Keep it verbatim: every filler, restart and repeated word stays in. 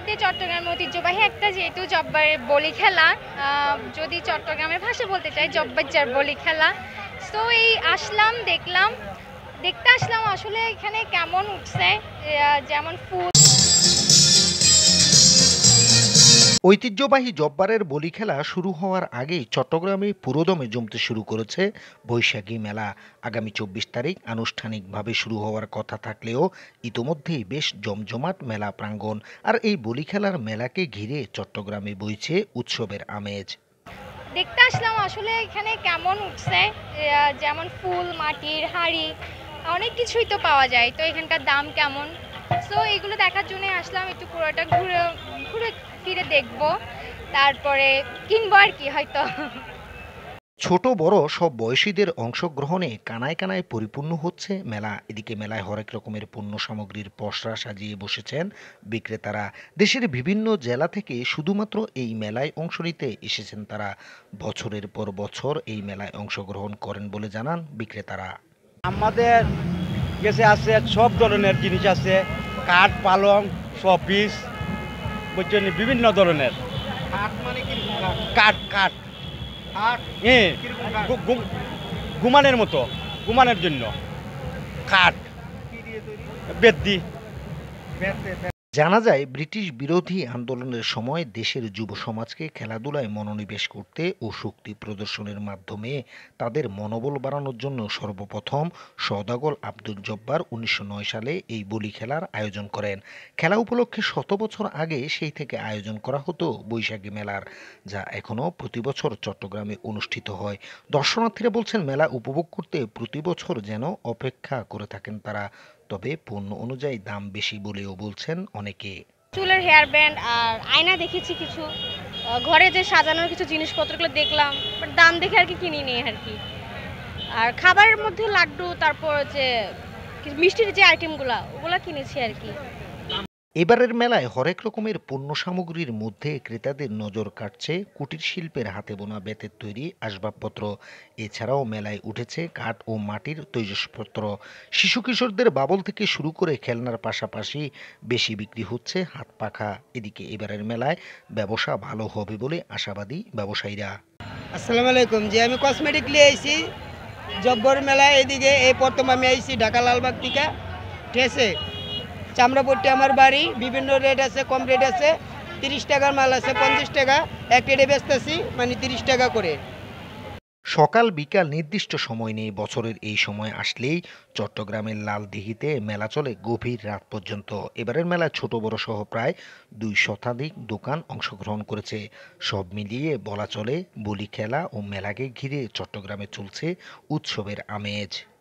আমাদের চট্টগ্রামের ঐতিহ্যবাহী একটা যেহেতু জব্বারের বলি খেলা, যদি চট্টগ্রামের ভাষা বলতে চাই জব্বারজার বলি খেলা। সো এই আসলাম, দেখলাম, দেখতে আসলাম আসলে এখানে কেমন উঠছে, যেমন ফুল। ঐতিহ্যবাহী জব্বারের বলি খেলা শুরু হওয়ার আগেই চট্টগ্রামে পুরোদমে জমতে শুরু করেছে বৈশাখী মেলা। আগামী চব্বিশ তারিখ আনুষ্ঠানিকভাবে শুরু হওয়ার কথা থাকলেও ইতোমধ্যেই বেশ জমজমাট মেলা প্রাঙ্গণ। আর এই বলি খেলার মেলাকে ঘিরে চট্টগ্রামে বইছে উৎসবের আমেজ। দেখতে আসলাম আসলে এখানে কেমন উঠছে, যেমন ফুল, মাটির হাড়ি, অনেক কিছুই তো পাওয়া যায়। তো এখানকার দাম কেমন, সো এগুলো দেখার জন্য আসলাম, একটু পুরোটা ঘুরে ঘুরে ফিরে দেখবো, তারপরে কিনবো আর কি হয়তো। ছোট বড় সব বয়সীদের অংশগ্রহণে কানায় কানায় পরিপূর্ণ হচ্ছে মেলা। এদিকে মেলায় হরেক রকমের পণ্য সামগ্রীর পসরা সাজিয়ে বসেছেন বিক্রেতারা। দেশের বিভিন্ন জেলা থেকে শুধুমাত্র এই মেলায় অংশ নিতে এসেছেন তারা। বছরের পর বছর এই মেলায় অংশগ্রহণ করেন বলে জানান বিক্রেতারা। আমাদের কাছে আছে সব ধরনের জিনিস আছে, কাঠ, পালং, শোপিস, বুঝছেন, বিভিন্ন ধরনের কাঠ কাঠ হ্যাঁ, ঘুমানের মতো, ঘুমানোর জন্য কাঠ, বেদি। জানা যায় ব্রিটিশ বিরোধী আন্দোলনের সময় দেশের যুব সমাজকে খেলাধুলায় মনোনিবেশ করতে ও শক্তি প্রদর্শনের মাধ্যমে তাদের মনোবল বাড়ানোর জন্য সর্বপ্রথম সওদাগর আব্দুল জব্বার উনিশশো নয় সালে এই বলি খেলার আয়োজন করেন। খেলা উপলক্ষে শত বছর আগে সেই থেকে আয়োজন করা হতো বৈশাখী মেলার, যা এখনও প্রতি বছর চট্টগ্রামে অনুষ্ঠিত হয়। দর্শনার্থীরা বলছেন মেলা উপভোগ করতে প্রতি বছর যেন অপেক্ষা করে থাকেন তারা। তবে পণ্য অনুযায়ী দাম বেশি বলেও বলছেন অনেকে। চুলের হেয়ার ব্যান্ড আর আয়না দেখেছি, কিছু ঘরে যে সাজানোর কিছু জিনিসপত্রগুলো দেখলাম, বাট দাম দেখে আর কি কিনিনি আর কি। আর খাবারের মধ্যে লাড্ডু, তারপর যে মিষ্টির যে আইটেমগুলো ওগুলো কিনেছি আর কি। এবারের মেলায় হরেক রকমের পণ্য সামগ্রীর মধ্যে ক্রেতাদের নজর কাটছে কুটির শিল্পের হাতে বোনা বেতের তৈরি আসবাবপত্র। এছাড়াও মেলায় উঠেছে কাঠ ও মাটির তৈজসপত্র। শিশু কিশোরদের বাবল থেকে শুরু করে খেলনার পাশাপাশি বেশি বিক্রি হচ্ছে হাত পাখা। এদিকে এবারের মেলায় ব্যবসা ভালো হবে বলে আশাবাদী ব্যবসায়ীরা। আসসালামু আলাইকুম, যে আমি কসমেটিক নিয়ে আইছি জব্বর মেলায়। এদিকে এই প্রথম আমি আইছি ঢাকা লালবাগ থেকে, ঠিক আছে। চামড়াপট্টি আমার বাড়ি, বিভিন্ন রেট আছে, কম রেট আছে, তিরিশ টাকার মাল আছে পঞ্চাশ টাকা, এক রেটে বেচতেছি, মানে তিরিশ টাকা করে। সকাল বিকাল নির্দিষ্ট সময় নেই। বছরের এই সময় আসলেই চট্টগ্রামের লালদিঘিতে মেলা চলে গভীর রাত পর্যন্ত। এবারের মেলায় ছোট বড় সহ প্রায় দুই শতাধিক দোকান অংশগ্রহণ করেছে। সব মিলিয়ে বলা চলে বলি খেলা ও মেলাকে ঘিরে চট্টগ্রামে চলছে উৎসবের আমেজ।